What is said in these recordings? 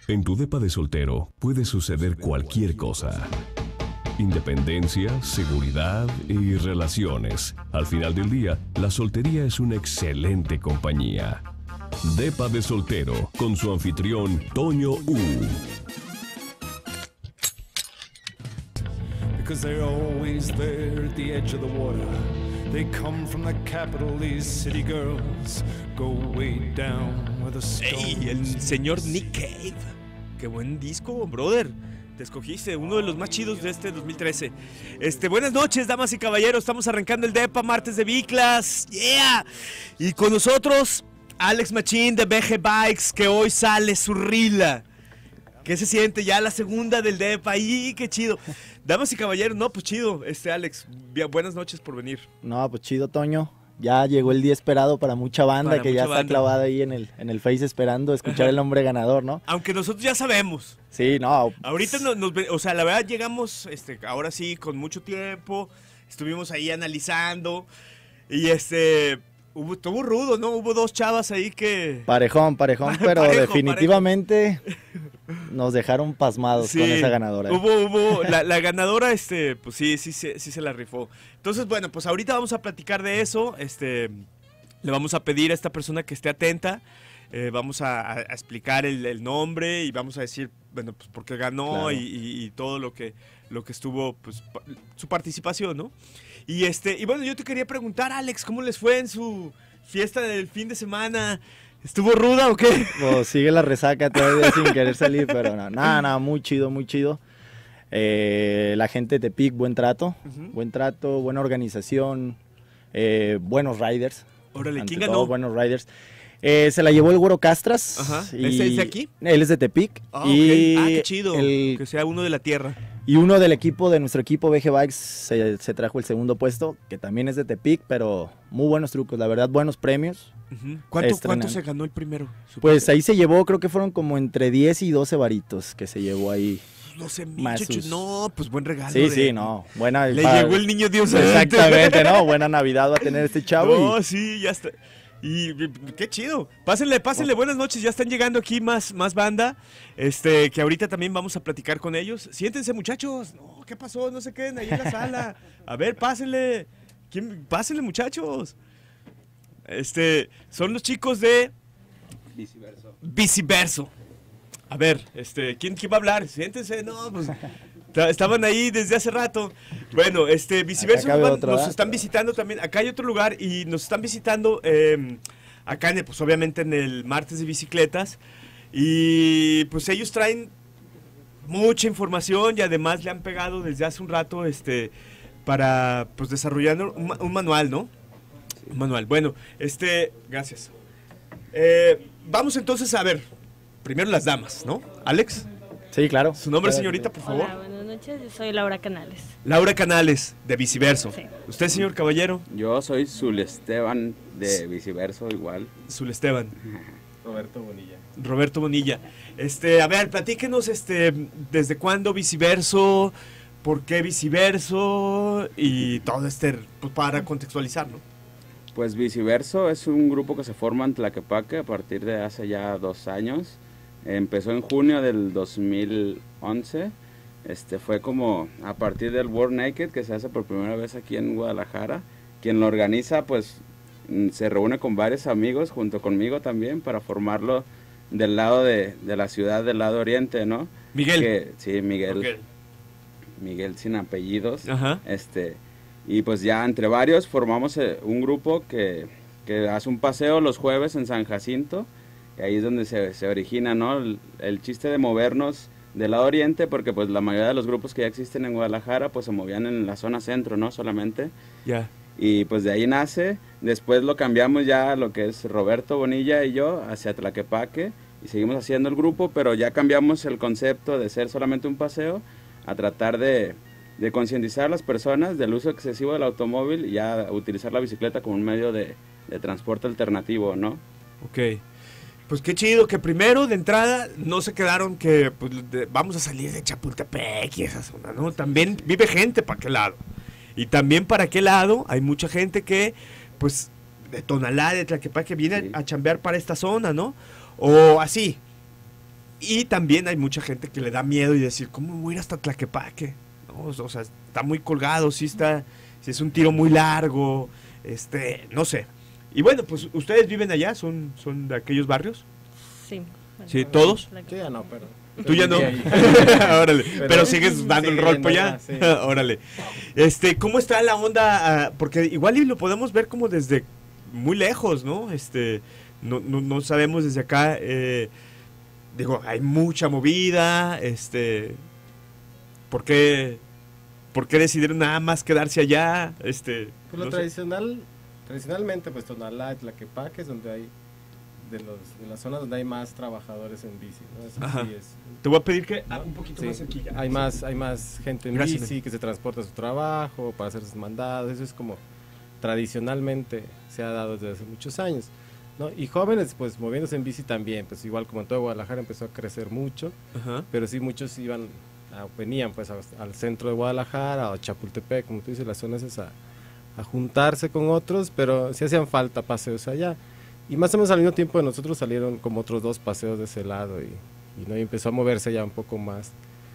En tu depa de soltero puede suceder cualquier cosa. Independencia, seguridad y relaciones. Al final del día, la soltería es una excelente compañía. Depa de soltero, con su anfitrión, Toño U. Because they're always there at the edge of the water. They come from the capital, these city girls go way down where the stones. ¡Ey! El señor Nick Cave. ¡Qué buen disco, brother! Te escogiste, uno de los más chidos de este 2013. Buenas noches, damas y caballeros. Estamos arrancando el DEPA, martes de Biclas. ¡Yeah! Y con nosotros, Alex Machín de BG Bikes, que hoy sale su rila. ¿Qué se siente? Ya la segunda del DEPA. ¡Y qué chido! Damas y caballeros, no, pues chido. Alex, buenas noches por venir. No, pues chido, Toño. Ya llegó el día esperado para mucha banda Para que mucha ya banda. está clavada ahí en el Face esperando escuchar el nombre ganador, ¿no? Aunque nosotros ya sabemos. Sí, no. Ahorita o sea, la verdad llegamos, ahora sí, con mucho tiempo. Estuvimos ahí analizando. Y estuvo rudo, ¿no? Hubo dos chavas ahí que... Parejón, pero Parejo, definitivamente nos dejaron pasmados Sí, con esa ganadora. Hubo la ganadora, pues sí se la rifó. Entonces, bueno, pues ahorita vamos a platicar de eso. Le vamos a pedir a esta persona que esté atenta. Vamos a explicar el nombre y vamos a decir, bueno, pues por qué ganó. Claro. y todo lo que estuvo, pues, su participación, ¿no? Y bueno, yo te quería preguntar, Alex, ¿cómo les fue en su fiesta del fin de semana? ¿Estuvo ruda o qué? Pues sigue la resaca todavía sin querer salir, pero nada, muy chido, muy chido. La gente de Tepic, buen trato, buena organización, buenos riders. Órale, ante ¿quién todo, ganó? buenos riders. Se la llevó el Güero Castras. Ajá. Y ¿Es de aquí? Él es de Tepic. Ah, y ok. Qué chido, que sea uno de la tierra. Y uno del equipo, de nuestro equipo BG Bikes, se trajo el segundo puesto, que también es de Tepic, pero muy buenos trucos, la verdad, buenos premios. ¿Cuánto Estrenando. se ganó el primero? Pues ahí se llevó, creo que fueron como entre 10 y 12 varitos que se llevó ahí. 12 Más mil, sus- no, pues buen regalo. Sí, no, buena. Le llegó el niño Dios. Exactamente, ¿no? Buena Navidad va a tener este chavo. No, sí, ya está. Y qué chido. Pásenle, buenas noches. Ya están llegando aquí más banda. Que ahorita también vamos a platicar con ellos. Siéntense, muchachos. No, ¿qué pasó? No se queden ahí en la sala. A ver, pásenle. Pásenle, muchachos. Son los chicos de Biciverso. A ver, ¿quién va a hablar? Siéntense, no, pues estaban ahí desde hace rato. Bueno, Biciverso Acá cabe otro, nos ¿verdad? están visitando también. Acá hay otro lugar y nos están visitando acá, pues obviamente en el martes de bicicletas. Y pues ellos traen mucha información y además le han pegado desde hace un rato para pues desarrollando un manual, ¿no? Un manual. Bueno, gracias. Vamos entonces a ver, primero las damas, ¿no? Alex, Sí, claro. su nombre, señorita, por favor. Hola, buenas noches, yo soy Laura Canales. Laura Canales, de Biciverso. Sí. Usted, señor caballero, Yo soy Zul Esteban de Biciverso igual. Zul Esteban. Roberto Bonilla. A ver, platíquenos, desde cuándo Biciverso, por qué Biciverso y todo pues para contextualizar, ¿no? Pues Biciverso es un grupo que se forma en Tlaquepaque a partir de hace ya 2 años. Empezó en junio del 2011. Fue como a partir del World Naked, que se hace por primera vez aquí en Guadalajara. Quien lo organiza, pues se reúne con varios amigos, junto conmigo también, para formarlo del lado de la ciudad, del lado oriente, ¿no? Miguel. Sí, Miguel. Ok. Miguel sin apellidos. Ajá. Y pues ya entre varios formamos un grupo que hace un paseo los jueves en San Jacinto. Y ahí es donde se origina, ¿no? El chiste de movernos del lado oriente, porque pues la mayoría de los grupos que ya existen en Guadalajara pues se movían en la zona centro, ¿no? Solamente. Ya. Y pues de ahí nace. Después lo cambiamos ya a lo que es Roberto Bonilla y yo hacia Tlaquepaque. Y seguimos haciendo el grupo, pero ya cambiamos el concepto de ser solamente un paseo a tratar de concientizar a las personas del uso excesivo del automóvil y ya utilizar la bicicleta como un medio de transporte alternativo, ¿no? Ok. Pues qué chido que primero de entrada no se quedaron que pues, vamos a salir de Chapultepec y esa zona, ¿no? También vive gente para aquel lado. Y también para aquel lado hay mucha gente que, pues, de Tonalá, de Tlaquepaque, viene Sí. a chambear para esta zona, ¿no? O así. Y también hay mucha gente que le da miedo y decir, ¿cómo voy a ir hasta Tlaquepaque? ¿No? O sea, está muy colgado, sí es un tiro muy largo, no sé. Y bueno, pues ustedes viven allá, son de aquellos barrios. Sí. Sí, ¿todos? Yo ya no, pero... Tú ya no. Órale. Pero sigues dando el rol para allá. Sí. Órale. ¿Cómo está la onda? Porque igual y lo podemos ver como desde muy lejos, ¿no? No sabemos desde acá. Digo, hay mucha movida. ¿Por qué decidieron nada más quedarse allá? Pues lo no sé. tradicionalmente, pues Tonalá y Tlaquepaque es donde hay de las zonas donde hay más trabajadores en bici, ¿no? Eso Ajá. sí es, Te voy a pedir que ¿no? un poquito Sí, más aquí. Ya. hay más gente en Gracias, bici que se transporta a su trabajo para hacer sus mandados. Eso es como tradicionalmente se ha dado desde hace muchos años, ¿no? Y jóvenes pues moviéndose en bici también, pues igual como en todo Guadalajara empezó a crecer mucho, Ajá. pero sí muchos venían pues al centro de Guadalajara, a Chapultepec, como tú dices, las zonas esas a juntarse con otros, pero sí hacían falta paseos allá. Y más o menos al mismo tiempo de nosotros salieron como otros 2 paseos de ese lado y empezó a moverse ya un poco más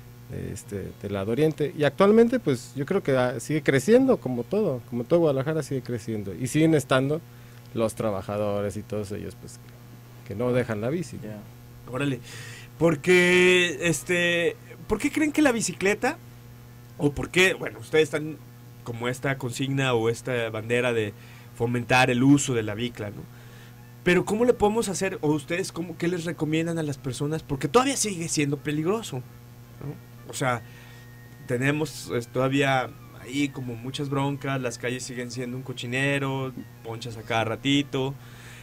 del lado oriente. Y actualmente pues yo creo que sigue creciendo como todo Guadalajara sigue creciendo. Y siguen estando los trabajadores y todos ellos pues que no dejan la bici. Ya. Órale. Porque, ¿por qué creen que la bicicleta, o por qué, bueno, ustedes están como esta consigna o esta bandera de fomentar el uso de la bicla, ¿no? Pero ¿cómo le podemos hacer, o ustedes qué les recomiendan a las personas? Porque todavía sigue siendo peligroso, ¿no? O sea, tenemos todavía ahí como muchas broncas, las calles siguen siendo un cochinero, ponchas a cada ratito,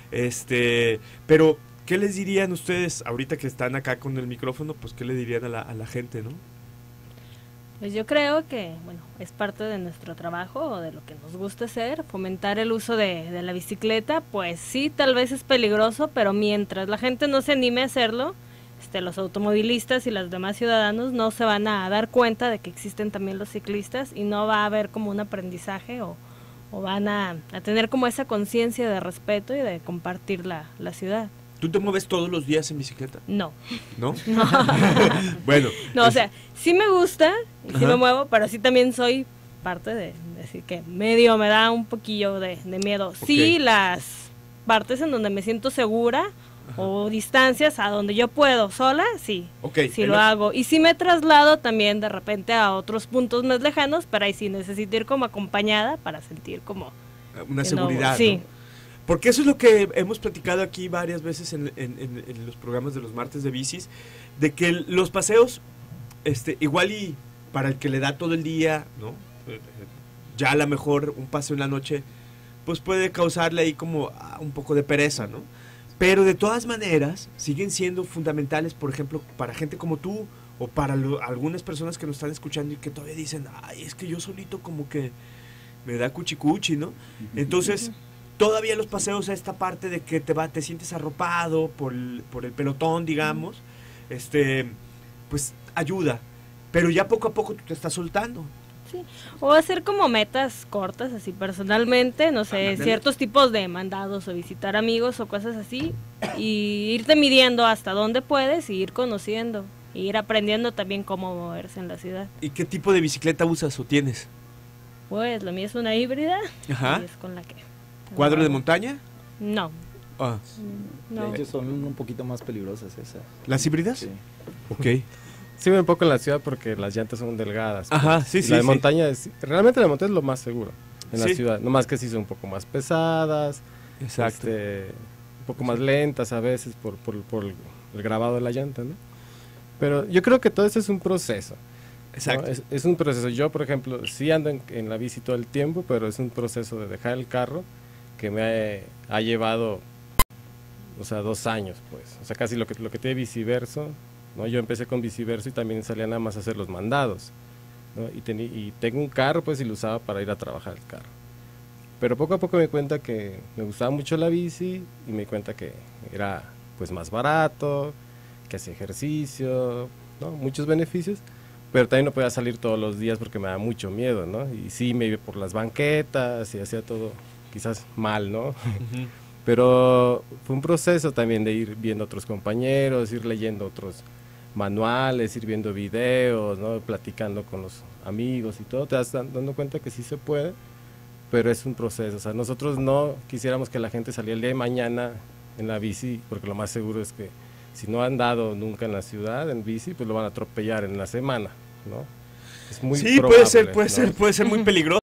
pero ¿qué les dirían ustedes ahorita que están acá con el micrófono? Pues ¿qué le dirían a la gente, no? Pues yo creo que, bueno, es parte de nuestro trabajo o de lo que nos gusta hacer, fomentar el uso de la bicicleta. Pues sí, tal vez es peligroso, pero mientras la gente no se anime a hacerlo, los automovilistas y los demás ciudadanos no se van a dar cuenta de que existen también los ciclistas y no va a haber como un aprendizaje o van a tener como esa conciencia de respeto y de compartir la ciudad. ¿Tú te mueves todos los días en bicicleta? No. ¿No? Bueno. No, o sea, sí me gusta, y sí Ajá. me muevo, pero sí también soy parte de decir que medio me da un poquillo de miedo. Sí, Ok. las partes en donde me siento segura o distancias a donde yo puedo sola, sí, Ok. sí lo hago. Y sí me traslado también de repente a otros puntos más lejanos, pero ahí sí necesito ir como acompañada para sentir como... Una que no- seguridad, sí. ¿no? Porque eso es lo que hemos platicado aquí varias veces en los programas de los martes de bicis, de que los paseos, igual y para el que le da todo el día, ¿no? Ya a lo mejor un paseo en la noche, pues puede causarle ahí como un poco de pereza, ¿no? Pero de todas maneras, siguen siendo fundamentales, por ejemplo, para gente como tú, o para algunas personas que nos están escuchando y que todavía dicen, ay, es que yo solito como que me da cuchicuchi, ¿no? Entonces... Todavía los paseos a esta parte de que te sientes arropado por el pelotón, digamos, pues ayuda. Pero ya poco a poco tú te estás soltando. Sí. O hacer como metas cortas, así personalmente, no sé, Ándale. ciertos tipos de mandados o visitar amigos o cosas así, y irte midiendo hasta dónde puedes y ir conociendo, y ir aprendiendo también cómo moverse en la ciudad. ¿Y qué tipo de bicicleta usas o tienes? Pues lo mío es una híbrida, Ajá. y es con la que... ¿Cuadro de montaña? No, Ah, no. De hecho, son un poquito más peligrosas esas. ¿las híbridas? Sí. Ok. Sí, un poco en la ciudad porque las llantas son delgadas. Ajá, pues. sí, Y sí, la de sí. montaña realmente la montaña es lo más seguro en Sí. la ciudad. Nomás que sí son un poco más pesadas, Exacto. un poco más lentas a veces por el grabado de la llanta, ¿no? Pero yo creo que todo eso es un proceso. ¿no? Exacto. Es un proceso. Yo, por ejemplo, sí ando en la bici todo el tiempo, pero es un proceso de dejar el carro que me ha llevado, o sea, 2 años, pues. O sea, casi lo que tiene Biciverso, ¿no? Yo empecé con Biciverso y también salía nada más a hacer los mandados, ¿no? Y tengo un carro, pues, y lo usaba para ir a trabajar el carro. Pero poco a poco me di cuenta que me gustaba mucho la bici y me di cuenta que era, pues, más barato, que hacía ejercicio, ¿no? Muchos beneficios. Pero también no podía salir todos los días porque me da mucho miedo, ¿no? Y sí, me iba por las banquetas y hacía todo quizás mal, ¿no? Ujú. Pero fue un proceso también de ir viendo otros compañeros, ir leyendo otros manuales, ir viendo videos, ¿no? Platicando con los amigos y todo, te das dando cuenta que sí se puede, pero es un proceso. O sea, nosotros no quisiéramos que la gente saliera el día de mañana en la bici, porque lo más seguro es que si no han andado nunca en la ciudad en bici, pues lo van a atropellar en la semana, ¿no? Es muy sí, probable, puede ser muy peligroso.